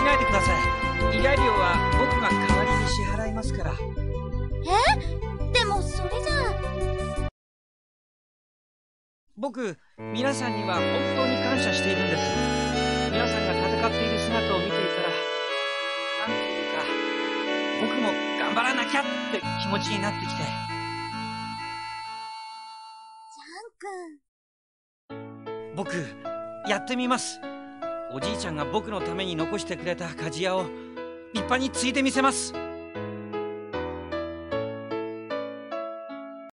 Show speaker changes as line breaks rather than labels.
ないでください。依頼料は僕が代わりに支払いますから。
でもそれじゃあ。
僕、皆さんには本当に感謝しているんです。皆さんが戦っている姿を見ていたら、なんていうか、僕も頑張らなきゃって気持ちになってきて。
ジャン君。
僕、やってみます。おじいちゃんが僕のために残してくれた鍛冶屋を立派に継いでみせます。